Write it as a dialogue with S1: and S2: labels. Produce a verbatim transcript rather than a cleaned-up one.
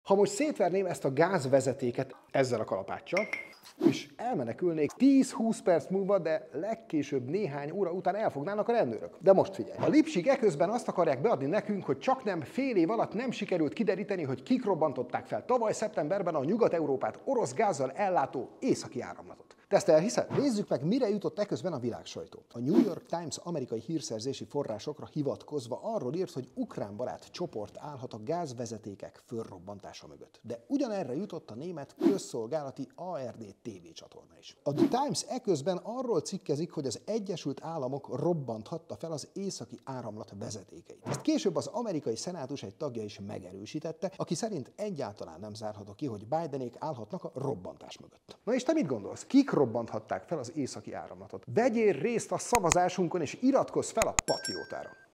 S1: Ha most szétverném ezt a gázvezetéket ezzel a kalapáccsal, és elmenekülnék tíz-húsz perc múlva, de legkésőbb néhány óra után elfognának a rendőrök. De most figyelj! A Lipsig eközben azt akarják beadni nekünk, hogy csak nem fél év alatt nem sikerült kideríteni, hogy kik robbantották fel tavaly szeptemberben a Nyugat-Európát orosz gázzal ellátó északi áramlatot. De ezt elhiszed? Nézzük meg, mire jutott eközben a világsajtó. A New York Times amerikai hírszerzési forrásokra hivatkozva arról írt, hogy ukrán barát csoport állhat a gázvezetékek fölrobbantása mögött. De ugyanerre jutott a német közszolgálati á er dé té vé csatorna is. A The Times eközben arról cikkezik, hogy az Egyesült Államok robbanthatta fel az északi áramlat vezetékeit. Ezt később az amerikai szenátus egy tagja is megerősítette, aki szerint egyáltalán nem zárható ki, hogy Bidenék állhatnak a robbantás mögött. Na és te mit gondolsz? Kik robbanthatták fel az északi áramlatot? Vegyél részt a szavazásunkon és iratkozz fel a Patriótára!